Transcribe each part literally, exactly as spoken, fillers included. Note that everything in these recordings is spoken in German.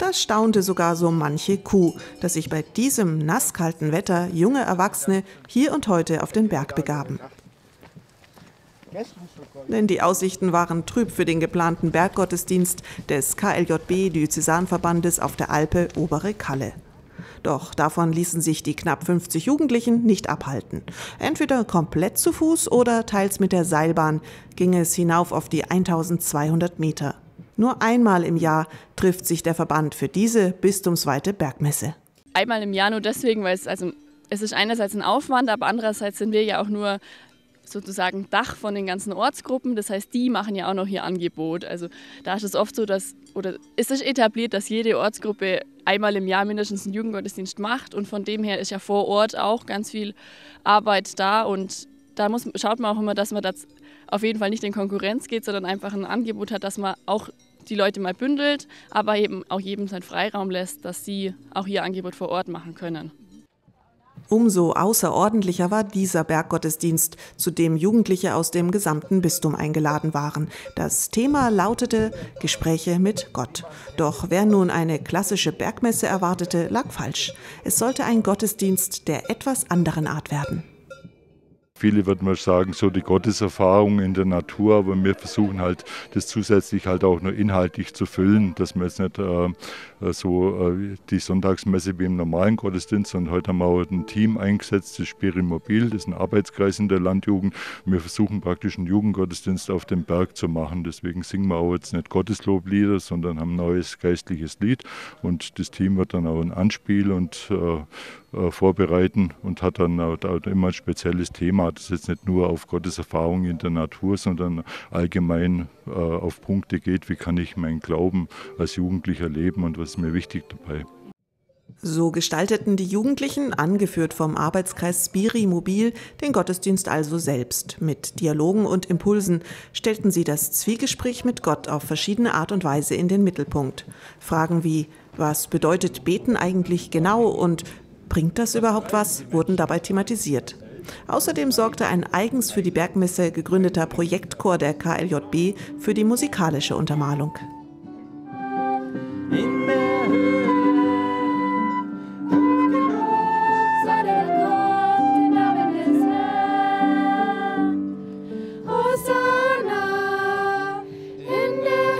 Da staunte sogar so manche Kuh, dass sich bei diesem nasskalten Wetter junge Erwachsene hier und heute auf den Berg begaben. Denn die Aussichten waren trüb für den geplanten Berggottesdienst des K L J B-Diözesanverbandes auf der Alpe Obere Kalle. Doch davon ließen sich die knapp fünfzig Jugendlichen nicht abhalten. Entweder komplett zu Fuß oder teils mit der Seilbahn ging es hinauf auf die eintausendzweihundert Meter. Nur einmal im Jahr trifft sich der Verband für diese bistumsweite Bergmesse. Einmal im Jahr nur deswegen, weil es, also, es ist einerseits ein Aufwand, aber andererseits sind wir ja auch nur sozusagen Dach von den ganzen Ortsgruppen. Das heißt, die machen ja auch noch ihr Angebot. Also da ist es oft so, dass, oder ist es etabliert, dass jede Ortsgruppe einmal im Jahr mindestens einen Jugendgottesdienst macht. Und von dem her ist ja vor Ort auch ganz viel Arbeit da. Und da muss, schaut man auch immer, dass man das auf jeden Fall nicht in Konkurrenz geht, sondern einfach ein Angebot hat, dass man auch die Leute mal bündelt, aber eben auch jedem seinen Freiraum lässt, dass sie auch ihr Angebot vor Ort machen können. Umso außerordentlicher war dieser Berggottesdienst, zu dem Jugendliche aus dem gesamten Bistum eingeladen waren. Das Thema lautete Gespräche mit Gott. Doch wer nun eine klassische Bergmesse erwartete, lag falsch. Es sollte ein Gottesdienst der etwas anderen Art werden. Viele würden mal sagen, so die Gotteserfahrung in der Natur, aber wir versuchen halt, das zusätzlich halt auch noch inhaltlich zu füllen, dass wir jetzt nicht äh, so äh, die Sonntagsmesse wie im normalen Gottesdienst, sondern heute haben wir auch ein Team eingesetzt, das Spirimobil, das ist ein Arbeitskreis in der Landjugend. Wir versuchen praktisch einen Jugendgottesdienst auf dem Berg zu machen, deswegen singen wir auch jetzt nicht Gottesloblieder, sondern haben ein neues geistliches Lied und das Team wird dann auch ein Anspiel und äh, vorbereiten und hat dann auch immer ein spezielles Thema, das jetzt nicht nur auf Gottes Erfahrung in der Natur, sondern allgemein äh, auf Punkte geht, wie kann ich meinen Glauben als Jugendlicher leben und was ist mir wichtig dabei. So gestalteten die Jugendlichen, angeführt vom Arbeitskreis Spirimobil, den Gottesdienst also selbst. Mit Dialogen und Impulsen stellten sie das Zwiegespräch mit Gott auf verschiedene Art und Weise in den Mittelpunkt. Fragen wie, was bedeutet Beten eigentlich genau und bringt das überhaupt was, wurden dabei thematisiert. Außerdem sorgte ein eigens für die Bergmesse gegründeter Projektchor der K L J B für die musikalische Untermalung. In der Höhe, hoch genug, sei der Gott, im Namen des Herrn. Hosanna, in der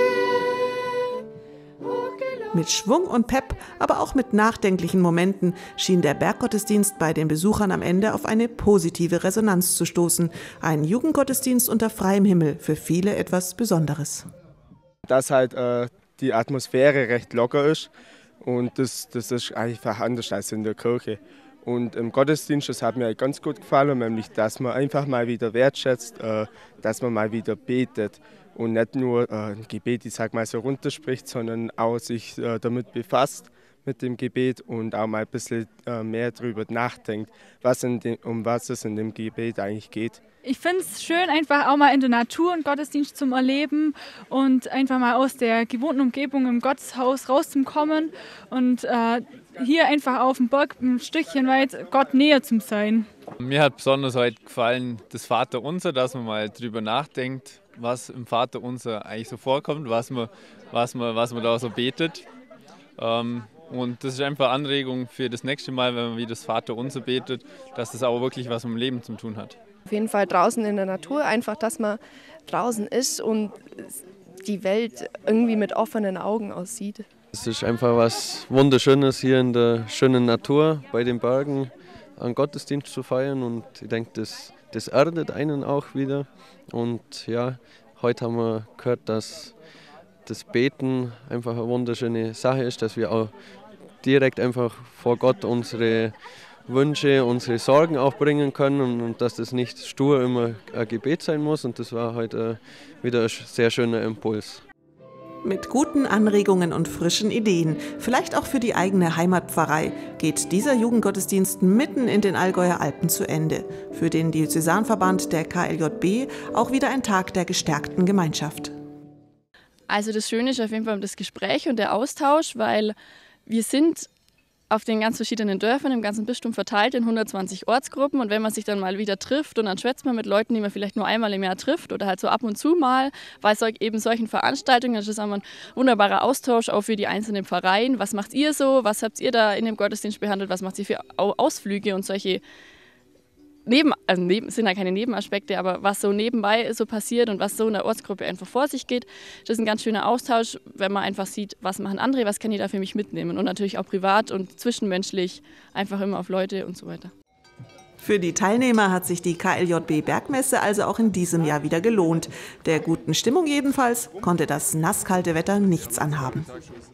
Höhe, hoch genug. Mit Schwung und Pep, aber auch mit nachdenklichen Momenten schien der Berggottesdienst bei den Besuchern am Ende auf eine positive Resonanz zu stoßen. Ein Jugendgottesdienst unter freiem Himmel, für viele etwas Besonderes. Dass halt äh, die Atmosphäre recht locker ist und das, das ist einfach anders als in der Kirche. Und im Gottesdienst, das hat mir ganz gut gefallen, nämlich dass man einfach mal wieder wertschätzt, äh, dass man mal wieder betet. Und nicht nur äh, ein Gebet, ich sag mal so runterspricht, sondern auch sich äh, damit befasst mit dem Gebet und auch mal ein bisschen äh, mehr darüber nachdenkt, was in dem, um was es in dem Gebet eigentlich geht. Ich finde es schön, einfach auch mal in der Natur einen Gottesdienst zu erleben und einfach mal aus der gewohnten Umgebung im Gotteshaus rauszukommen und äh, hier einfach auf dem Berg ein Stückchen weit Gott näher zu sein. Mir hat besonders heute gefallen das Vaterunser, dass man mal drüber nachdenkt, was im Vaterunser eigentlich so vorkommt, was man, was man, was man da so betet. Ähm, und das ist einfach eine Anregung für das nächste Mal, wenn man wieder das Vaterunser betet, dass das auch wirklich was mit dem Leben zu tun hat. Auf jeden Fall draußen in der Natur, einfach, dass man draußen ist und die Welt irgendwie mit offenen Augen aussieht. Es ist einfach was Wunderschönes hier in der schönen Natur bei den Bergen einen Gottesdienst zu feiern und ich denke, das, das erdet einen auch wieder. Und ja, heute haben wir gehört, dass das Beten einfach eine wunderschöne Sache ist, dass wir auch direkt einfach vor Gott unsere Wünsche, unsere Sorgen auch bringen können und, und dass das nicht stur immer ein Gebet sein muss. Und das war heute wieder ein sehr schöner Impuls. Mit guten Anregungen und frischen Ideen, vielleicht auch für die eigene Heimatpfarrei, geht dieser Jugendgottesdienst mitten in den Allgäuer Alpen zu Ende. Für den Diözesanverband der K L J B auch wieder ein Tag der gestärkten Gemeinschaft. Also das Schöne ist auf jeden Fall das Gespräch und der Austausch, weil wir sind auf den ganz verschiedenen Dörfern im ganzen Bistum verteilt in hundertzwanzig Ortsgruppen. Und wenn man sich dann mal wieder trifft und dann schwätzt man mit Leuten, die man vielleicht nur einmal im Jahr trifft oder halt so ab und zu mal, bei so, eben solchen Veranstaltungen, das ist auch ein wunderbarer Austausch auch für die einzelnen Pfarreien. Was macht ihr so? Was habt ihr da in dem Gottesdienst behandelt? Was macht ihr für Ausflüge und solche Neben, also neben, sind ja keine Nebenaspekte, aber was so nebenbei so passiert und was so in der Ortsgruppe einfach vor sich geht, das ist ein ganz schöner Austausch, wenn man einfach sieht, was machen andere, was kann ich da für mich mitnehmen und natürlich auch privat und zwischenmenschlich einfach immer auf Leute und so weiter. Für die Teilnehmer hat sich die K L J B Bergmesse also auch in diesem Jahr wieder gelohnt. Der guten Stimmung jedenfalls konnte das nasskalte Wetter nichts anhaben.